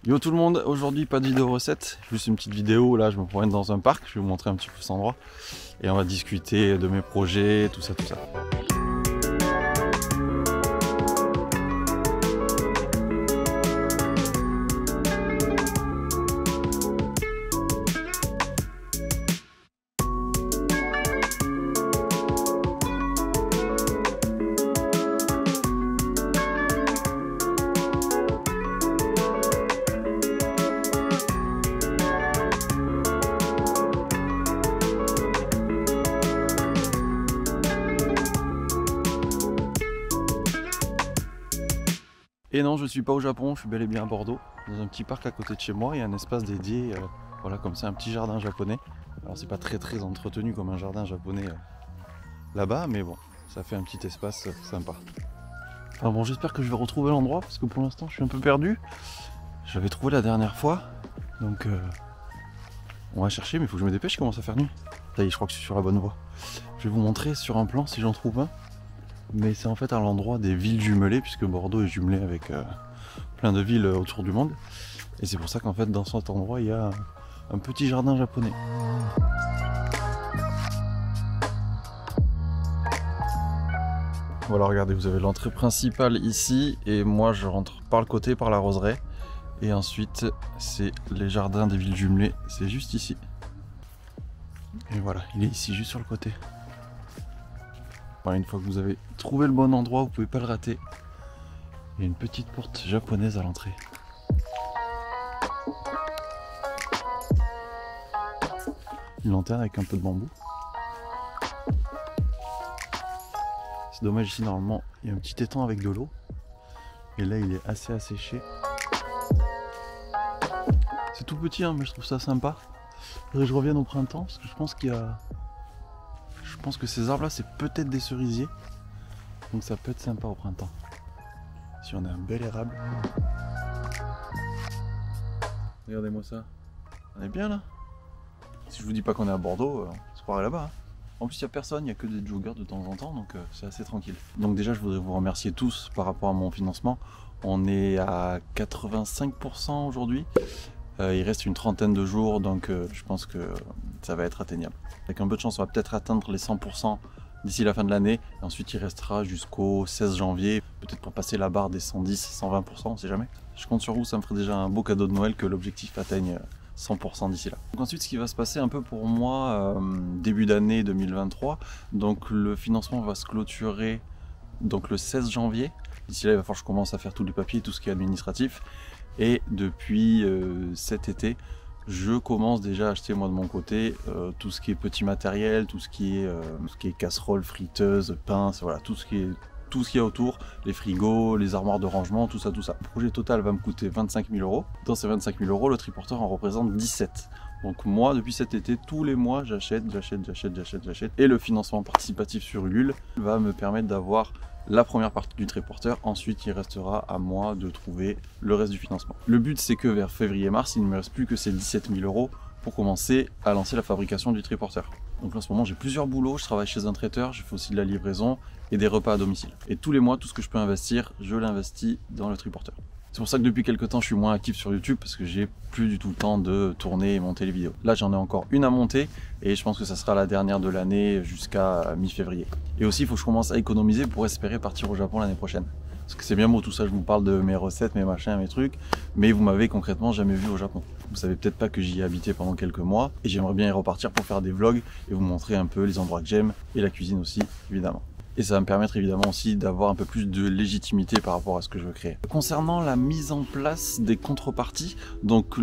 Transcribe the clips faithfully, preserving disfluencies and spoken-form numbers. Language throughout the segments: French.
Yo tout le monde, aujourd'hui pas de vidéo recette, juste une petite vidéo, là je me promène dans un parc, je vais vous montrer un petit peu cet endroit et on va discuter de mes projets, tout ça, tout ça. Et non, je suis pas au Japon, je suis bel et bien à Bordeaux, dans un petit parc à côté de chez moi. Il y a un espace dédié, euh, voilà, comme ça, un petit jardin japonais. Alors c'est pas très très entretenu comme un jardin japonais euh, là-bas, mais bon, ça fait un petit espace euh, sympa. Enfin bon, j'espère que je vais retrouver l'endroit, parce que pour l'instant je suis un peu perdu. J'avais trouvé la dernière fois, donc euh, on va chercher, mais il faut que je me dépêche, il commence à faire nuit. Ça y est, je crois que je suis sur la bonne voie. Je vais vous montrer sur un plan si j'en trouve un. Mais c'est en fait à l'endroit des villes jumelées, puisque Bordeaux est jumelé avec euh, plein de villes autour du monde. Et c'est pour ça qu'en fait dans cet endroit il y a un petit jardin japonais. Voilà, regardez, vous avez l'entrée principale ici, et moi je rentre par le côté, par la roseraie. Et ensuite c'est les jardins des villes jumelées, c'est juste ici. Et voilà, il est ici, juste sur le côté. Une fois que vous avez trouvé le bon endroit, vous pouvez pas le rater. Il y a une petite porte japonaise à l'entrée. Une lanterne avec un peu de bambou. C'est dommage, ici normalement il y a un petit étang avec de l'eau. Et là il est assez asséché. C'est tout petit hein, mais je trouve ça sympa. Faudrait que je revienne au printemps parce que je pense qu'il y a... Je pense que ces arbres là c'est peut-être des cerisiers, donc ça peut être sympa au printemps. Si on a un bel érable. Regardez-moi ça. On est bien là. Si je vous dis pas qu'on est à Bordeaux, on se croirait là-bas. Hein. En plus il n'y a personne, il n'y a que des joggers de temps en temps, donc euh, c'est assez tranquille. Donc déjà je voudrais vous remercier tous par rapport à mon financement. On est à quatre-vingt-cinq pour cent aujourd'hui. Euh, il reste une trentaine de jours, donc euh, je pense que ça va être atteignable. Avec un peu de chance, on va peut-être atteindre les cent pour cent d'ici la fin de l'année. Et ensuite, il restera jusqu'au seize janvier, peut-être pour passer la barre des cent dix à cent vingt pour cent, on ne sait jamais. Je compte sur vous, ça me ferait déjà un beau cadeau de Noël que l'objectif atteigne cent pour cent d'ici là. Donc ensuite, ce qui va se passer un peu pour moi, euh, début d'année deux mille vingt-trois, donc le financement va se clôturer donc, le seize janvier. D'ici là, il va falloir que je commence à faire tous les papiers, tout ce qui est administratif. Et depuis euh, cet été, je commence déjà à acheter moi de mon côté euh, tout ce qui est petit matériel, tout ce qui est, euh, tout ce qui est casserole, friteuse, pince, voilà, tout ce qui est tout ce qu'il y a autour, les frigos, les armoires de rangement, tout ça, tout ça. Le projet total va me coûter vingt-cinq mille euros. Dans ces vingt-cinq mille euros, le triporteur en représente dix-sept. Donc moi, depuis cet été, tous les mois, j'achète, j'achète, j'achète, j'achète, j'achète. Et le financement participatif sur Ulule va me permettre d'avoir la première partie du triporteur. Ensuite, il restera à moi de trouver le reste du financement. Le but, c'est que vers février-mars, il ne me reste plus que ces dix-sept mille euros pour commencer à lancer la fabrication du triporteur. Donc là, en ce moment, j'ai plusieurs boulots. Je travaille chez un traiteur, je fais aussi de la livraison et des repas à domicile. Et tous les mois, tout ce que je peux investir, je l'investis dans le triporteur. C'est pour ça que depuis quelques temps, je suis moins actif sur YouTube parce que j'ai plus du tout le temps de tourner et monter les vidéos. Là, j'en ai encore une à monter et je pense que ça sera la dernière de l'année jusqu'à mi-février. Et aussi, il faut que je commence à économiser pour espérer partir au Japon l'année prochaine. Parce que c'est bien beau tout ça, je vous parle de mes recettes, mes machins, mes trucs, mais vous m'avez concrètement jamais vu au Japon. Vous savez peut-être pas que j'y ai habité pendant quelques mois et j'aimerais bien y repartir pour faire des vlogs et vous montrer un peu les endroits que j'aime et la cuisine aussi, évidemment. Et ça va me permettre évidemment aussi d'avoir un peu plus de légitimité par rapport à ce que je veux créer. Concernant la mise en place des contreparties, donc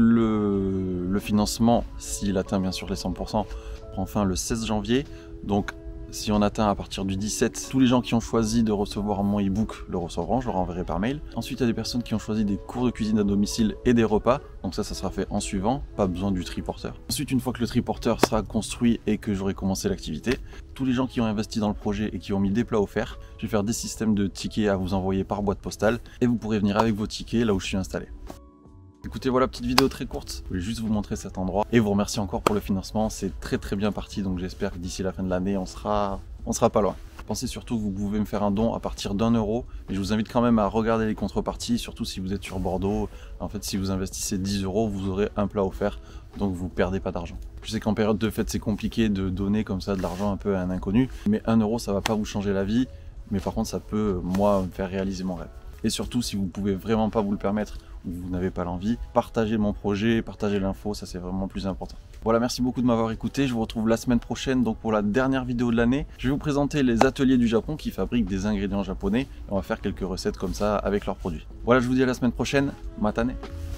le, le financement, s'il atteint bien sûr les cent pour cent, prend fin le seize janvier. Donc si on atteint à partir du dix-sept, tous les gens qui ont choisi de recevoir mon e-book le recevront, je leur enverrai par mail. Ensuite, il y a des personnes qui ont choisi des cours de cuisine à domicile et des repas. Donc ça, ça sera fait en suivant, pas besoin du triporteur. Ensuite, une fois que le triporteur sera construit et que j'aurai commencé l'activité, tous les gens qui ont investi dans le projet et qui ont mis des plats offerts, je vais faire des systèmes de tickets à vous envoyer par boîte postale et vous pourrez venir avec vos tickets là où je suis installé. Écoutez, voilà, petite vidéo très courte, je voulais juste vous montrer cet endroit et vous remercier encore pour le financement, c'est très très bien parti, donc j'espère que d'ici la fin de l'année on sera, on sera pas loin. Pensez surtout que vous pouvez me faire un don à partir d'un euro, mais je vous invite quand même à regarder les contreparties, surtout si vous êtes sur Bordeaux. En fait, si vous investissez dix euros, vous aurez un plat offert, donc vous perdez pas d'argent. Je sais qu'en période de fête, c'est compliqué de donner comme ça de l'argent un peu à un inconnu, mais un euro, ça va pas vous changer la vie, mais par contre, ça peut, moi, me faire réaliser mon rêve. Et surtout, si vous pouvez vraiment pas vous le permettre, ou vous n'avez pas l'envie, partagez mon projet, partagez l'info, ça c'est vraiment plus important. Voilà, merci beaucoup de m'avoir écouté, je vous retrouve la semaine prochaine donc pour la dernière vidéo de l'année. Je vais vous présenter les ateliers du Japon qui fabriquent des ingrédients japonais et on va faire quelques recettes comme ça avec leurs produits. Voilà, je vous dis à la semaine prochaine, matane.